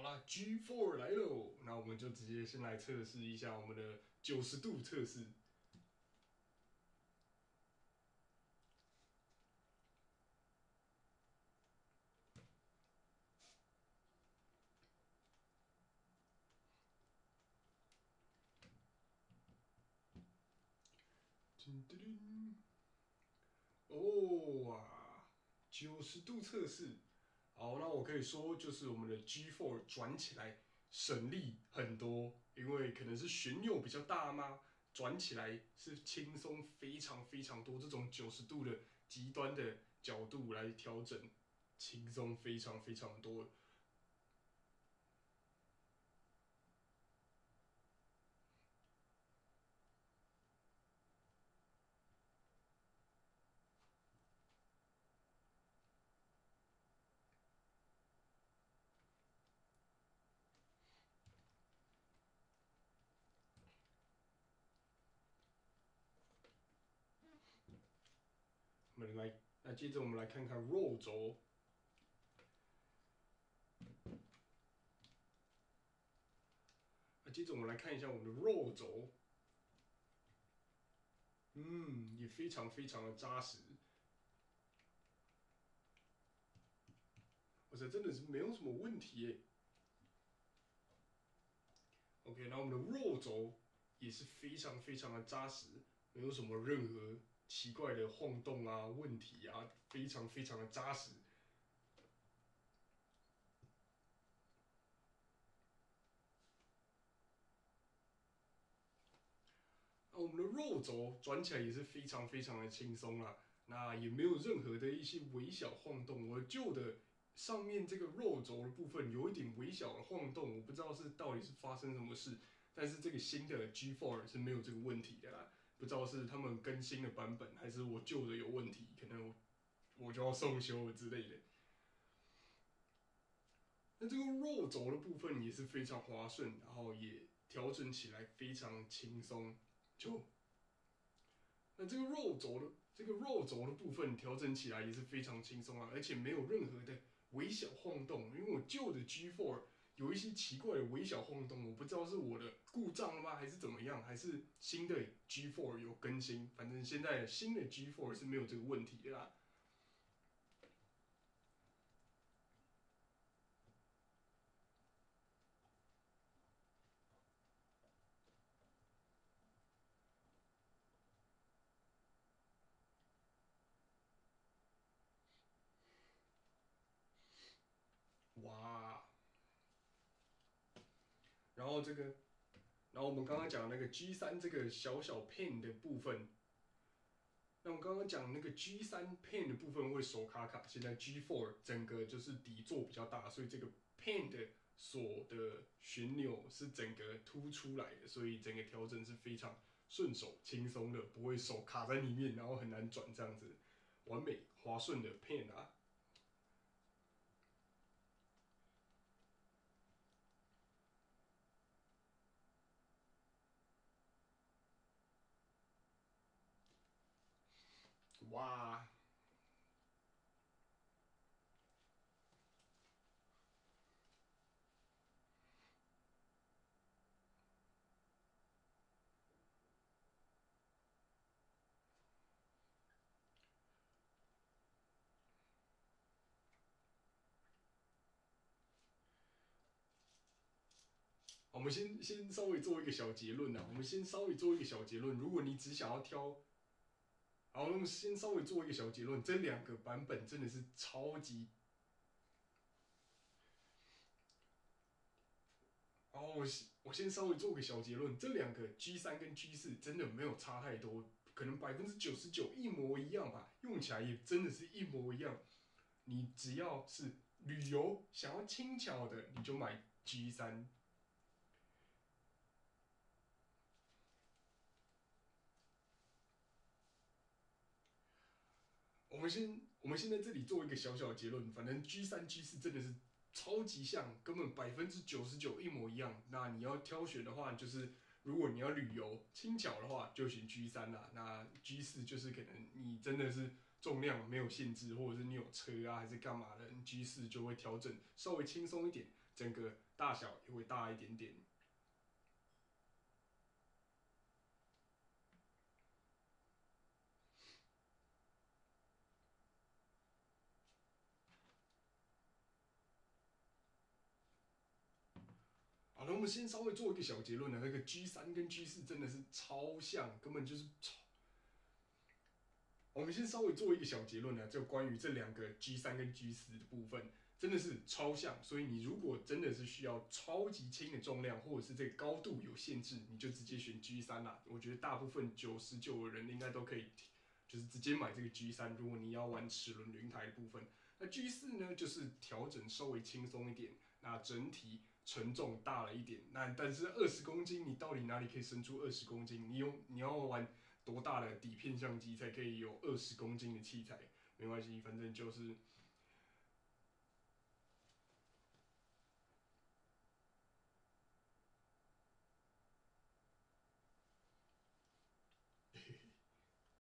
啦，G4 来喽！那我们就直接先来测试一下我们的90度测试。噔噔噔！哦哇，90度测试。好，那我可以说就是我们的 G4 转起来省力很多，因为可能是旋钮比较大嘛，转起来是轻松非常非常多。这种90度的极端的角度来调整，轻松非常非常多。我们来，那接着我们来看看 roll 轴。那接着我们来看一下我们的 roll 轴，也非常非常的扎实。我这真的是没有什么问题耶。OK， 那我们的 roll 轴也是非常非常的扎实，没有什么任何奇怪的晃动啊、问题啊，非常非常的扎实。那我们的 roll 轴转起来也是非常非常的轻松啦，那也没有任何的一些微小晃动。我旧的上面这个 roll 轴的部分有一点微小的晃动，我不知道到底是发生什么事。但是这个新的 G4 是没有这个问题的啦，不知道是他们更新的版本，还是我旧的有问题，可能我就要送修了之类的。那这个 roll 轴的部分也是非常滑顺，然后也调整起来非常轻松。那这个 roll 轴的部分调整起来也是非常轻松啊，而且没有任何的微小晃动。因为我旧的 G4 有一些奇怪的微小晃动，我不知道是我的故障了吗，还是怎么样，还是新的 G4 有更新。反正现在新的 G4 是没有这个问题的啦。哇！然后我们刚刚讲那个 G3这个小小 pen 的部分，那我们刚刚讲那个 G3 pen 的部分会手卡卡，现在 G4 整个就是底座比较大，所以这个 pen 的锁的旋钮是整个凸出来的，所以整个调整是非常顺手轻松的，不会手卡在里面，然后很难转这样子，完美滑顺的 pen 啊。哇！我们先稍微做一个小结论啊，我们先稍微做一个小结论。如果你只想要挑，好，我们先稍微做一个小结论，这两个版本真的是超级。哦，我先稍微做个小结论，这两个 G3跟 G4真的没有差太多，可能99%一模一样吧，用起来也真的是一模一样。你只要是旅游想要轻巧的，你就买 G3。我们先在这里做一个小小的结论，反正 G3、G4真的是超级像，根本99%一模一样。那你要挑选的话，就是如果你要旅游轻巧的话，就选 G3啦。那 G4就是可能你真的是重量没有限制，或者是你有车啊还是干嘛的，G4就会调整稍微轻松一点。 整个大小也会大一点点。好了，我们先稍微做一个小结论呢，那个 G3跟 G4真的是超像，根本就是超。我们先稍微做一个小结论呢，就关于这两个 G3跟 G4的部分，真的是超像。所以你如果真的是需要超级轻的重量，或者是这个高度有限制，你就直接选 G3啦。我觉得大部分99的人应该都可以，就是直接买这个 G3。如果你要玩齿轮轮胎的部分，那 G4呢，就是调整稍微轻松一点，那整体承重大了一点。那但是20公斤，你到底哪里可以生出20公斤？你要玩多大的底片相机才可以有20公斤的器材？没关系，反正就是